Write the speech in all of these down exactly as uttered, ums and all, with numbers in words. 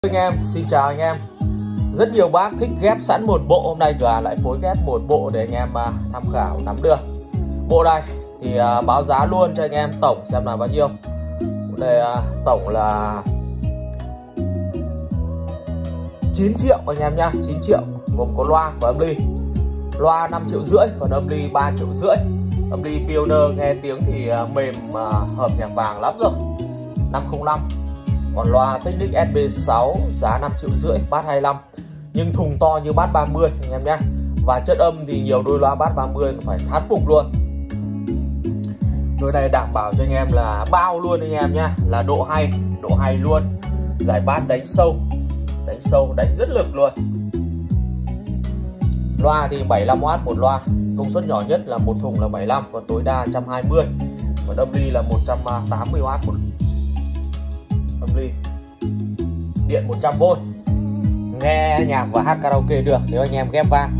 Anh em, xin chào anh em. Rất nhiều bác thích ghép sẵn một bộ, hôm nay cửa lại phối ghép một bộ để anh em uh, tham khảo nắm được. Bộ này thì uh, báo giá luôn cho anh em tổng xem là bao nhiêu. Đây uh, tổng là chín triệu anh em nhá, chín triệu gồm có loa và âm ly. Loa năm triệu rưỡi, còn âm ly ba triệu rưỡi. Âm ly Pioneer nghe tiếng thì uh, mềm, uh, hợp nhạc vàng lắm rồi, năm không năm. Còn loa Technics S B sáu giá năm triệu rưỡi, bass hai mươi lăm, nhưng thùng to như bass ba mươi anh em nhé. Và chất âm thì nhiều đôi loa bass ba mươi phải thán phục luôn. Đôi này đảm bảo cho anh em là bao luôn anh em nhé, là độ hay, độ hay luôn. Giải bass đánh sâu, đánh sâu, đánh rất lực luôn. Loa thì bảy mươi lăm oát một loa, công suất nhỏ nhất là một thùng là bảy mươi lăm, còn tối đa một trăm hai mươi. Còn âm ly là một trăm tám mươi oát một âm ly, điện một trăm vôn, nghe nhạc và hát karaoke được nếu anh em ghép vang.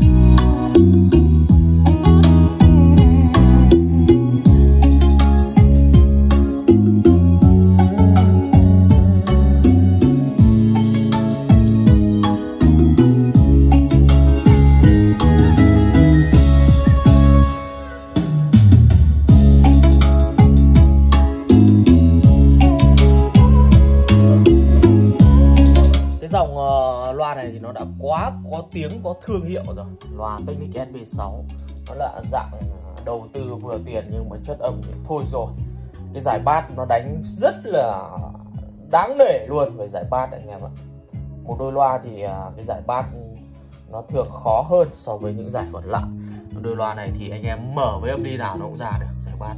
Dòng uh, loa này thì nó đã quá có tiếng, có thương hiệu rồi. Loa Technics S B sáu nó là dạng đầu tư vừa tiền nhưng mà chất âm thì thôi rồi. Cái giải bass nó đánh rất là đáng nể luôn về giải bass anh em ạ. Một đôi loa thì uh, cái giải bass nó thường khó hơn so với những giải còn lại. Đôi loa này thì anh em mở với âm ly nào nó cũng ra được giải bass.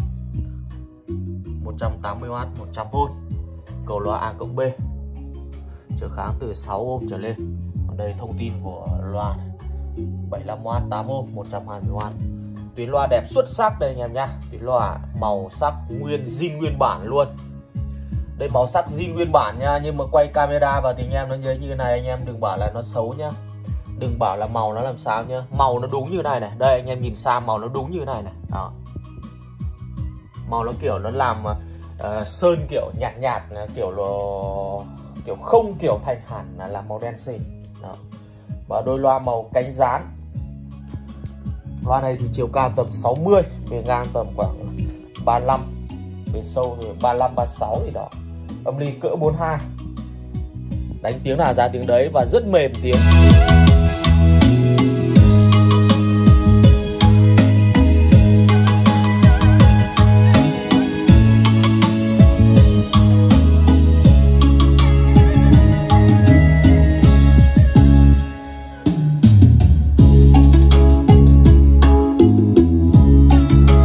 một trăm tám mươi oát, một trăm vôn, cầu loa A cộng B, trở kháng từ sáu ôm trở lên. Còn đây thông tin của loa này, bảy mươi lăm oát, tám ôm, một trăm hai mươi oát. Tuyến loa đẹp xuất sắc đây anh em nhá. Tuyến loa màu sắc nguyên zin nguyên bản luôn. Đây màu sắc zin nguyên bản nha, nhưng mà quay camera vào thì anh em nó như như này, anh em đừng bảo là nó xấu nhá. Đừng bảo là màu nó làm sao nhá. Màu nó đúng như này này. Đây anh em nhìn xa màu nó đúng như này này. Đó. Màu nó kiểu nó làm uh, sơn kiểu nhạt nhạt, kiểu nó kiểu không kiểu thành hẳn là làm màu đen xì. Đó. Và đôi loa màu cánh rán. Loa này thì chiều cao tầm sáu mươi, bề ngang tầm khoảng ba mươi lăm, bề sâu thì ba mươi lăm, ba mươi sáu gì đó. Âm ly cỡ bốn mươi hai, đánh tiếng nào ra tiếng đấy và rất mềm tiếng.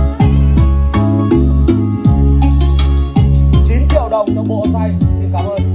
Trong bộ xanh, xin cảm ơn.